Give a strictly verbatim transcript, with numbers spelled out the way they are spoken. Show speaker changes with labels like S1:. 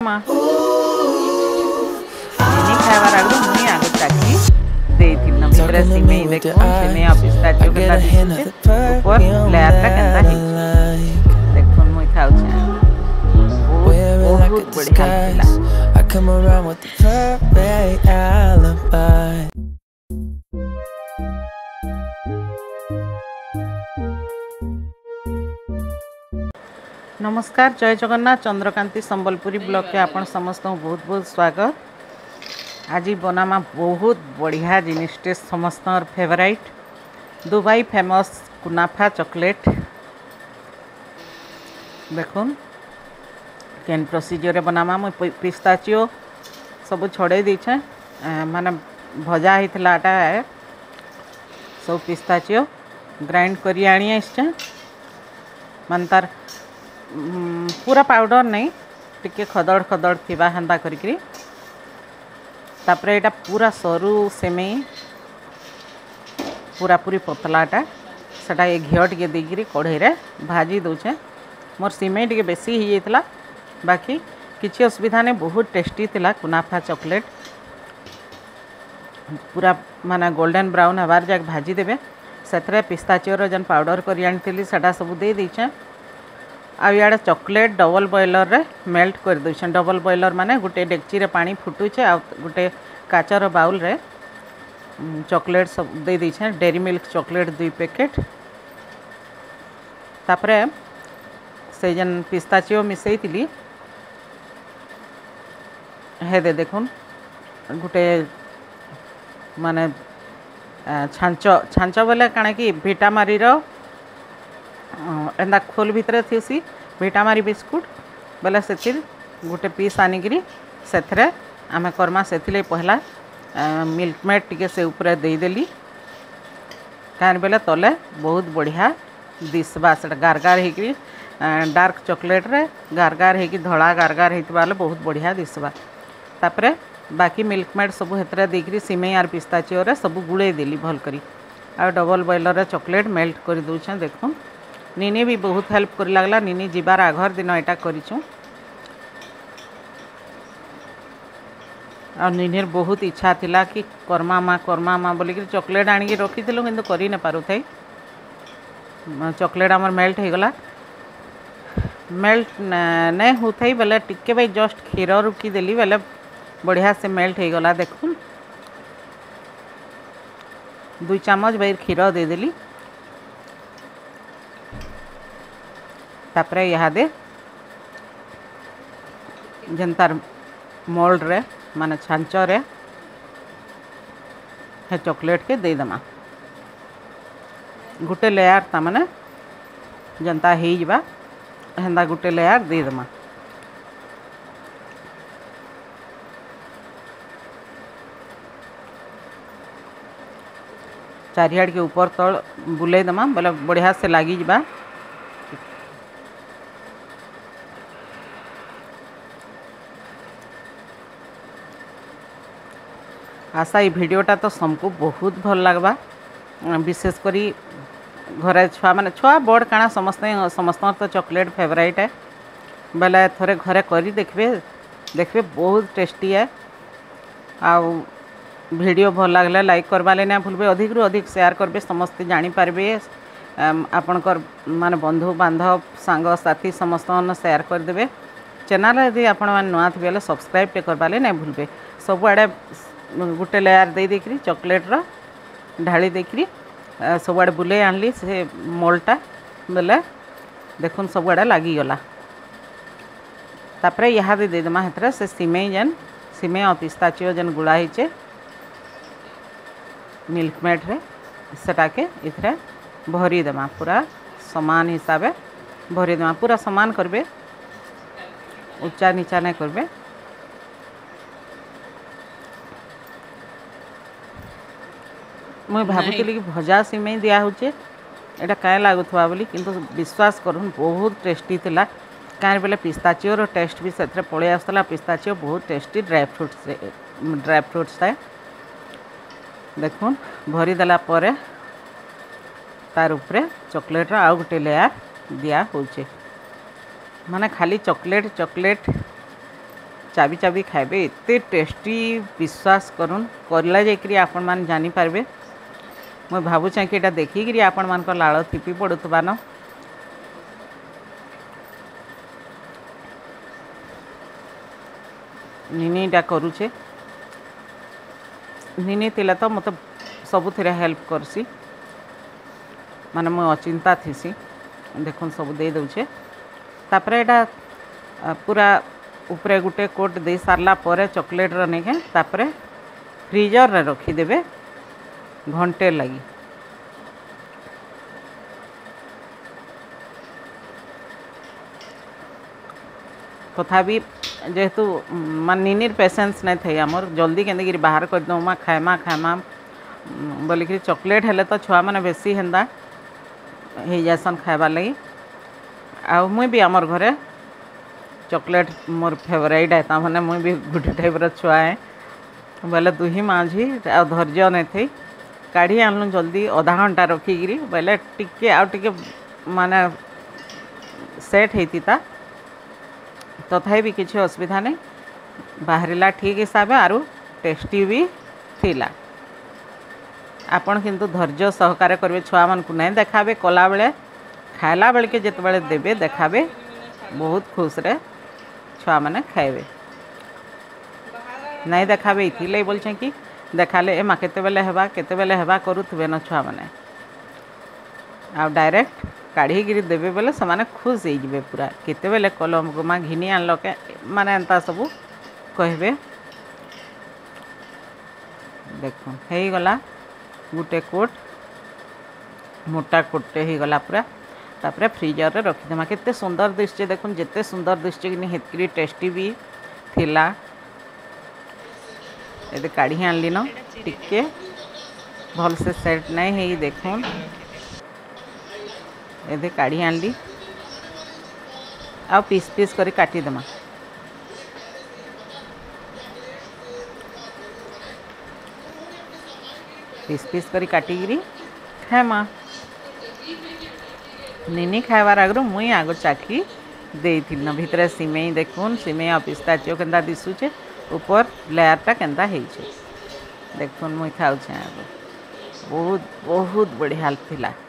S1: माँ सिमेई खाइबार आगे मुई आगे चाखी देइथिन भितरे सिमेई देखो सिमेई और पिस्ताचियो केता दिसुचे ऊपर लेयरटा केता हिचे देखो मुई खाउछे बहुत बढ़िया लागला।
S2: I come around with the perfect alibi.
S1: नमस्कार, जय जगन्नाथ। चंद्रकांति संबलपुरी ब्लॉग के आपण समस्त बहुत बहुत स्वागत। आज बनामा बहुत बढ़िया जिनिसटे समस्त favourite Dubai famous kunafa chocolate. देखुन केन प्रोसीजर बनामा मुई पिस्ताचियो सब छड़े दीछे माने भजा होता आटा सब पिस्ताचियो ग्राइंड करी आनी आसचे मान तार पूरा पाउडर नहीं टिके खदड़ खदड़ थिबा हेंदा करिकरी तापरे एटा पूरा सरू सेमेई पूरा पूरी पतलाटा सेटा ए घिओ टिके देकरी कढ़ई रे भाजी दउछे। मोर सिमेई टिके बेसी ही जाइतला बाकी किसी असुविधा नहीं, बहुत टेस्टी थिला कुनाफा चॉकलेट। पूरा माने गोल्डन ब्राउन हबार जाक भाजी देबे सेथरे पिस्ताचियोर जन पाउडर करी आनिथिली सेटा सब दे देइछे। आ इयाडे चॉकलेट डबल बॉयलर रे मेल्ट कर दउछे। डबल बॉयलर माने गुटे डेगची रे पानी फुटुछे आ गुटे काचर बाउल रे चॉकलेट सब दे देइछे। डेरी मिल्क चॉकलेट दुई पैकेट तापरे से जन पिस्ताचियो मिसेइतिली हे दे देखुन गुटे माने छांच छांच बोले काना कि भिटामारी रो एंदा खोल भितरे थीसी भिटामारी बिस्कुट बोले से गोटे पीस आनिकी से आमे कर्मा से पहला मिल्क मेड टिके से ऊपर देदेली कहीं बोले तले बहुत बढ़िया दिसबा से गारगार होकरी डार्क चॉकलेट रे गारगार होकि धड़ा गारगार होता बहुत बढ़िया दिसबा। तापरे बाकी मिल्क मेड सब हेतरे देकरी सिमेई आर पिस्ताचियो रे सब गुड़े देली भल करी आ डबल बॉयलर रे चॉकलेट मेल्ट कर दूचे। देखो निनी भी बहुत हेल्प कर लगला। निनी जीवार आघर दिन एटा करिछु और निनीर बहुत इच्छा थिला कि कर्मा माँ कर्मा माँ बोलिक चॉकलेट आनिक रखीलु किंतु करि न पारु थाई। चॉकलेट आमर मेल्ट हो गला मेल्ट नहीं होथाई बेले टिके भाई जस्ट क्षीर रुकी देली बेले बढ़िया से मेल्ट हो गला। देखुन दुई चामच भाई क्षीर दे देली तापरे इहादे जनतार मोल्ड रे माने छांच रे हे चॉकलेट के दे दमा गुटे लेयर ता माने जनता ही जबा हेंदा गुटे लेयर दे दमा। चारियाड़ के ऊपर तल बुले दमा बोले बढ़िया से लगी जबा। आशा ये भिडियोटा तो सबको बहुत भल लगवा विशेष करी घरे छुआ माने छुआ बड़ काना समस्त समस्त तो चॉकलेट फेवराइट है बेले थोड़े घरे करी देखबे देखबे बहुत टेस्टी है। आ वीडियो भल लगले लाइक करवा लेना भूलबे अधिक रु अधिक शेयर करबे समस्त जानी पारबे आपनकर माने बंधु बांधव सांग साथी समस्त शेयर कर देबे। चैनल यदि आपण मान नुआ थे बेले सब्सक्राइब टे करवा लेना भूलबे। सब आड़े गुटे लेयर दे देकरी चॉकलेट रा ढाली देकरी सब आड़े बुले आनली से मोलटा बेले देखुन सब आड़े लगी गला। तापरे यहाँ दे दे दमा हेतरे से सिमेई जन सिमेई और पिस्ताचियो जन गुड़ा हिचे मिल्क मेड रे सेटा के इथरे भरी देमा पूरा समान हिसाबे भरी देमा पूरा समान करबे ऊंचा नीचा नहीं करबे। मुई भाबुतली कि भजा सिमेई दिया होचे एटा काय लागुथवा बोली किंतु विश्वास करूँ बहुत टेस्टी थिला। कहीं बोले पिस्ताचियोर टेस्ट भी से पड़े आसला। पिस्ताचियो बहुत tasty dry fruits dry fruits है। देखुन भरी देला परे तार उपरे चॉकलेट आउ गोटे लेयर दिया होचे माने खाली चॉकलेट चॉकलेट चाबी चाबी खाइबे एते टेस्टी विश्वास करूँ करला जाकरी आपण मान जानी पारबे। मैं भावुँ कि एटा देखिकी आपण मान लाड़ थिपी पड़ुवान निनीटा करुचे निनी तिला तो मत सबु हेल्प करसी माने मैं अचिंता थीसी देखुन सब दे दउछे तापर एटा पूरा उपरे गुटे कोट दे सारला परे चॉकलेट रो नेके तापर फ्रीजर रे रखी देबे घंटे लगी। तथापि जेहेतु मान निनीर पेसेंस नहीं थे आमर जल्दी केंदी बाहर कर दो माँ खाएमा खाएमा बोलिकी चॉकलेट हेले तो छुआ मैंने बेसी हेन्दा हो जासन खाइबार लगी। आ मुई भी आमर घरे चॉकलेट मोर फेवरेट है ताने मुई भी गुटे टाइप छुआ है बोले दुही माझी आ धैर्य नहीं थी काढ़ी आनलु जल्दी अधा घंटा रखिकी बोले टिके आउ टिके माने सेट होता तथापि भी किसी असुविधा नहीं बाहरिला ठीक हिसाब आरु टेस्टी भी थिला। आपण किंतु धैर्य सहकार करेंगे छुआ मान को नहीं देखाबे कला बेले खाइला बेल के जिते बड़े देबे देखाबे बहुत खुश रे छुआ मैंने खाइबे नहीं देखाबे इथिले बोलछे कि देखाले ए माँ केते बेले हेबा केते बेले हेबा करुथबे न छुआ मैंने आ डायरेक्ट काढ़ी गिरी देबे बेले समाने खुश हो जिवे पूरा केते बेले कलम को माँ घिनी आनल के माने एंता सबू कहबे। देखो हे गला गुटे कोट मोटा कोटे हो गला पूरा तापर फ्रीजर रे रखीदेमा केते सुंदर दिशे देखुन जेते सुंदर दिशे कि हेतकी टेस्टी भी थिला। ये काढ़ी आनली न टिके भल से सेट नहीं है देखुन ये काढ़ी आनली आ पीस पीस करी काटिदेमा पीस पीस करी काटिकी खाएमा निनी खाइबार आगु मुई आग चाखी देती न भितर सिमेई देखुन सिमेई आ पिस्ताचिओ केन्ता दिशुचे ऊपर लेयरटा केन्ता हेइछे देखुन मुई खाऊछे आगु बहुत बहुत बढ़िया थिला।